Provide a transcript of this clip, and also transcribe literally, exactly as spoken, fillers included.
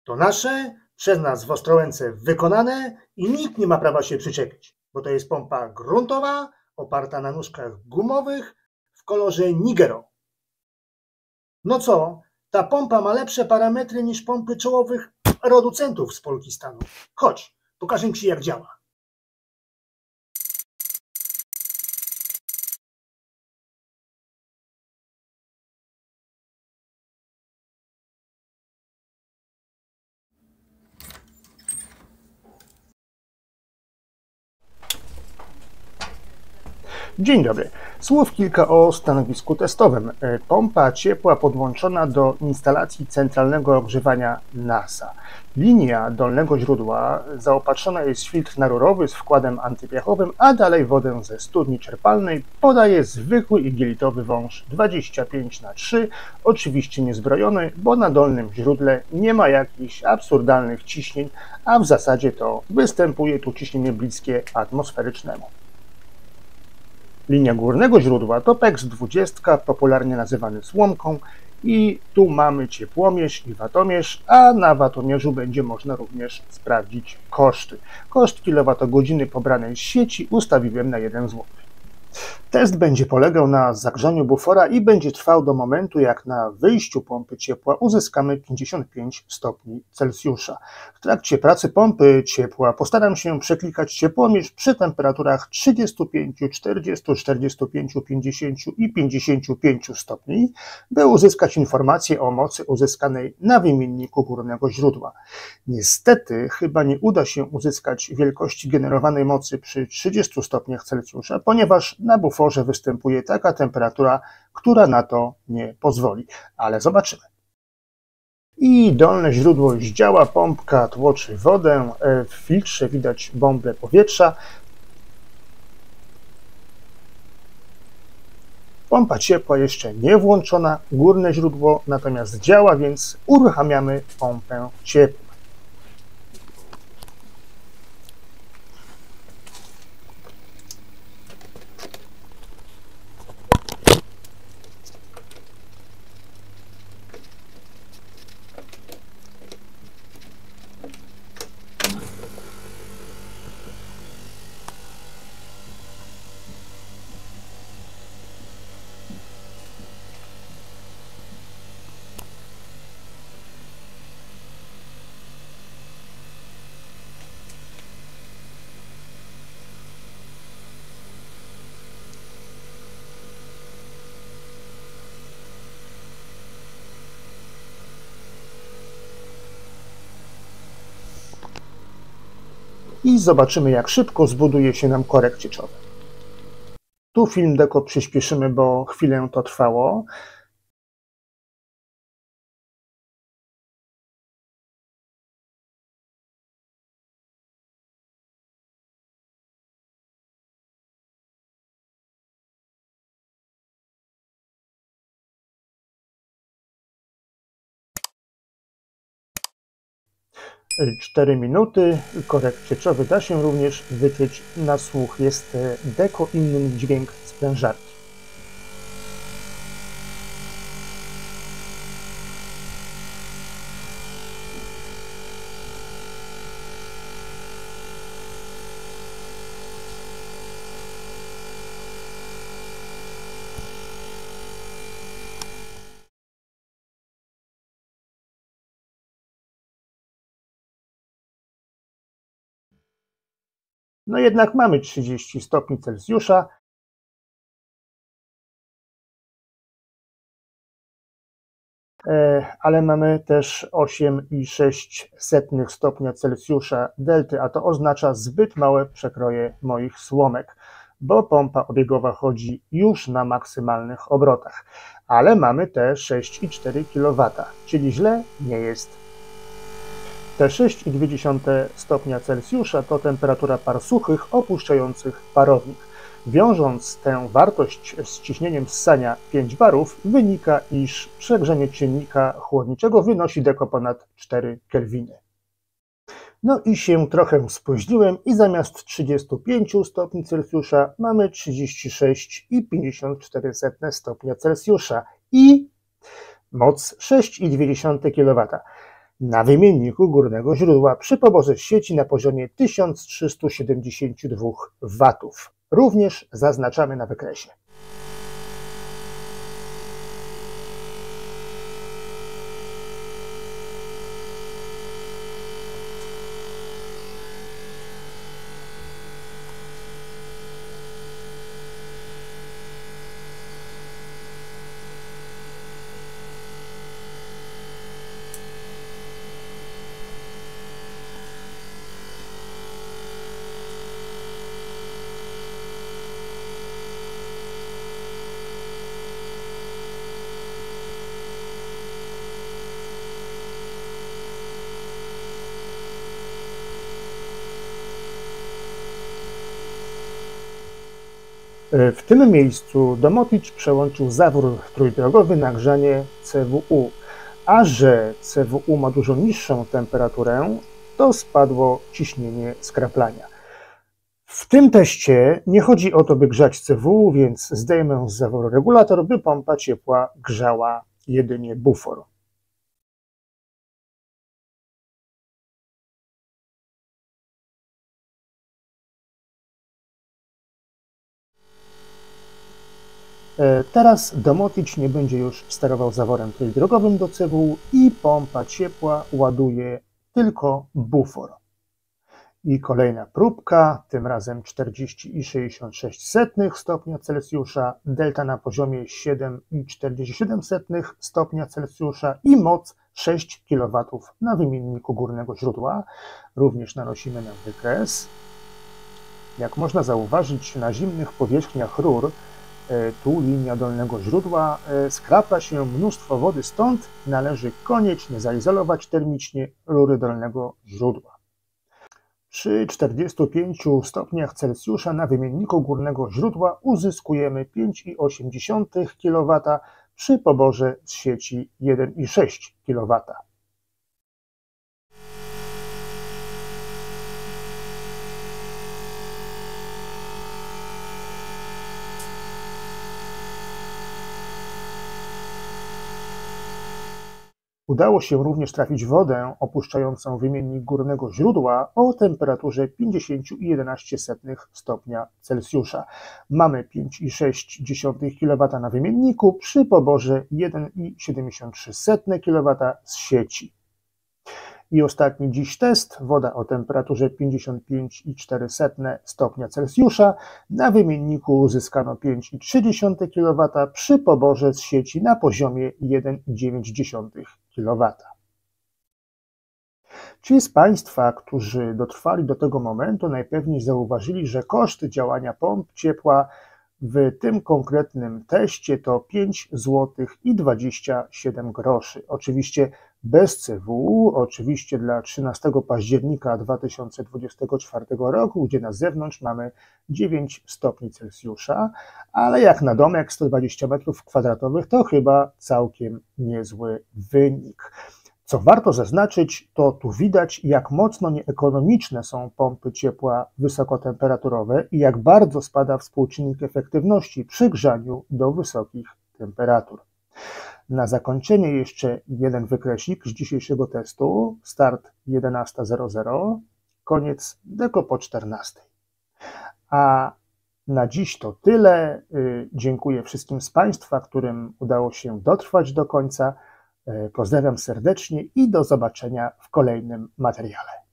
To nasze, przez nas w Ostrołęce wykonane i nikt nie ma prawa się przyczepić, bo to jest pompa gruntowa, oparta na nóżkach gumowych w kolorze Nigero. No co, ta pompa ma lepsze parametry niż pompy czołowych producentów z Polkistanu. Chodź, pokażę Ci, jak działa. Dzień dobry. Słów kilka o stanowisku testowym. Pompa ciepła podłączona do instalacji centralnego ogrzewania NASA. Linia dolnego źródła zaopatrzona jest w filtr narurowy z wkładem antypiachowym, a dalej wodę ze studni czerpalnej podaje zwykły igielitowy wąż dwadzieścia pięć na trzy, oczywiście niezbrojony, bo na dolnym źródle nie ma jakichś absurdalnych ciśnień, a w zasadzie to występuje tu ciśnienie bliskie atmosferycznemu. Linia górnego źródła to P E X dwadzieścia, popularnie nazywany słomką, i tu mamy ciepłomierz i watomierz, a na watomierzu będzie można również sprawdzić koszty. Koszt kilowatogodziny pobranej z sieci ustawiłem na jeden złoty. Test będzie polegał na zagrzaniu bufora i będzie trwał do momentu, jak na wyjściu pompy ciepła uzyskamy pięćdziesiąt pięć stopni Celsjusza. W trakcie pracy pompy ciepła postaram się przeklikać ciepłomierz przy temperaturach trzydziestu pięciu, czterdziestu, czterdziestu pięciu, pięćdziesięciu i pięćdziesięciu pięciu stopni, by uzyskać informację o mocy uzyskanej na wymienniku górnego źródła. Niestety chyba nie uda się uzyskać wielkości generowanej mocy przy trzydziestu stopniach Celsjusza, ponieważ na buforze występuje taka temperatura, która na to nie pozwoli, ale zobaczymy. I dolne źródło już działa, pompka tłoczy wodę, w filtrze widać bąble powietrza. Pompa ciepła jeszcze nie włączona, górne źródło natomiast działa, więc uruchamiamy pompę ciepła. I zobaczymy, jak szybko zbuduje się nam korek cieczowy. Tu film deko przyspieszymy, bo chwilę to trwało. cztery minuty, korek cieczowy da się również wyczuć na słuch. Jest deko inny dźwięk sprężarki. No jednak mamy trzydzieści stopni Celsjusza. Ale mamy też osiem i sześć dziesiątych stopnia Celsjusza delty, a to oznacza zbyt małe przekroje moich słomek, bo pompa obiegowa chodzi już na maksymalnych obrotach. Ale mamy te sześć i cztery kilowata, czyli źle nie jest. Te sześć i dwie dziesiąte stopnia Celsjusza to temperatura par suchych opuszczających parownik. Wiążąc tę wartość z ciśnieniem ssania pięć barów, wynika, iż przegrzanie czynnika chłodniczego wynosi deko ponad cztery kelwiny. No i się trochę spóźniłem i zamiast trzydziestu pięciu stopni Celsjusza mamy trzydzieści sześć i pięćdziesiąt cztery stopnia Celsjusza i moc sześć i dwie dziesiąte kilowata. na wymienniku górnego źródła przy poborze z sieci na poziomie tysiąc trzysta siedemdziesiąt dwa watów. Również zaznaczamy na wykresie. W tym miejscu Domoticz przełączył zawór trójdrogowy na grzanie C W U, a że C W U ma dużo niższą temperaturę, to spadło ciśnienie skraplania. W tym teście nie chodzi o to, by grzać C W U, więc zdejmę z zaworu regulator, by pompa ciepła grzała jedynie bufor. Teraz Domoticz nie będzie już sterował zaworem trójdrogowym do C W U i pompa ciepła ładuje tylko bufor. I kolejna próbka, tym razem czterdzieści przecinek sześćdziesiąt sześć stopnia Celsjusza, delta na poziomie siedem przecinek czterdzieści siedem stopnia Celsjusza i moc sześć kilowatów na wymienniku górnego źródła. Również nanosimy na wykres. Jak można zauważyć, na zimnych powierzchniach rur, tu linia dolnego źródła, skrapla się mnóstwo wody, stąd należy koniecznie zaizolować termicznie rury dolnego źródła. Przy czterdziestu pięciu stopniach Celsjusza na wymienniku górnego źródła uzyskujemy pięć przecinek osiem kilowata przy poborze z sieci jeden przecinek sześć kilowata. Udało się również trafić wodę opuszczającą wymiennik górnego źródła o temperaturze pięćdziesiąt przecinek jedenaście stopnia Celsjusza. Mamy pięć przecinek sześć kilowata na wymienniku przy poborze jeden przecinek siedemdziesiąt trzy kilowata z sieci. I ostatni dziś test, woda o temperaturze pięćdziesiąt pięć przecinek cztery stopnia Celsjusza. Na wymienniku uzyskano pięć przecinek trzy kilowata przy poborze z sieci na poziomie jeden przecinek dziewięć kilowata. Ci z Państwa, którzy dotrwali do tego momentu, najpewniej zauważyli, że koszty działania pomp ciepła w tym konkretnym teście to pięć złotych i dwadzieścia siedem groszy. Oczywiście bez C W U, oczywiście dla trzynastego października dwa tysiące dwudziestego czwartego roku, gdzie na zewnątrz mamy dziewięć stopni Celsjusza, ale jak na domek sto dwadzieścia metrów kwadratowych to chyba całkiem niezły wynik. Co warto zaznaczyć, to tu widać, jak mocno nieekonomiczne są pompy ciepła wysokotemperaturowe i jak bardzo spada współczynnik efektywności przy grzaniu do wysokich temperatur. Na zakończenie jeszcze jeden wykresik z dzisiejszego testu. Start jedenasta zero zero, koniec deko po czternastej. A na dziś to tyle. Dziękuję wszystkim z Państwa, którym udało się dotrwać do końca. Pozdrawiam serdecznie i do zobaczenia w kolejnym materiale.